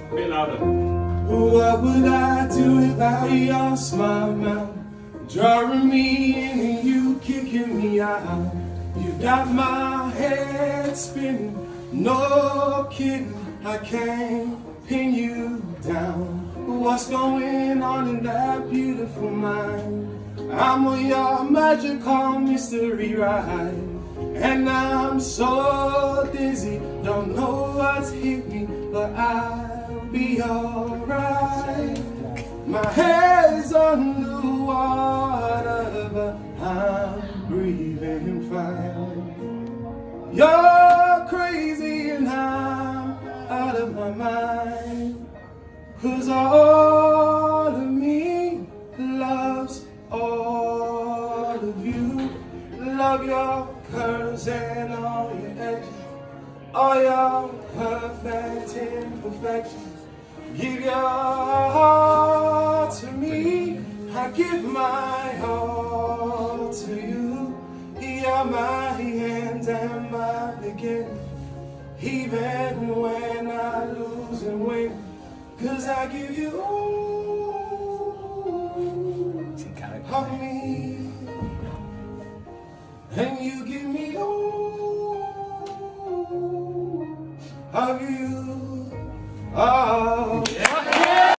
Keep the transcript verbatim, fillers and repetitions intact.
Bit louder. What would I do without your smart mouth? Drawing me in and you kicking me out. You got my head spinning, no kidding, I can't pin you down. What's going on in that beautiful mind? I'm on your magical mystery ride, and I'm so dizzy, don't know what's hit me, but I'll be alright. My head's on the water, but I'm breathing fine. You're crazy and I'm out of my mind, 'cause all of me loves all of you. Love your curves and all your edges, all your perfect imperfections. Give your heart to me, I give my heart to you. You're my end and my beginning, even when I lose and win, 'cause I give you all of me, and you give me all of you. Oh, yeah.